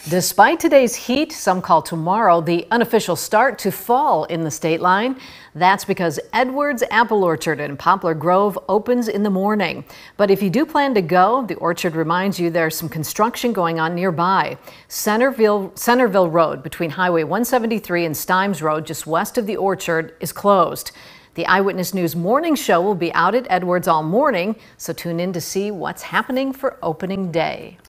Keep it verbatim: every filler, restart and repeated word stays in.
Despite today's heat, some call tomorrow the unofficial start to fall in the state line. That's because Edwards Apple Orchard in Poplar Grove opens in the morning. But if you do plan to go, the orchard reminds you there's some construction going on nearby. Centerville, Centerville Road between Highway one seventy-three and Stimes Road, just west of the orchard, is closed. The Eyewitness News morning show will be out at Edwards all morning, so tune in to see what's happening for opening day.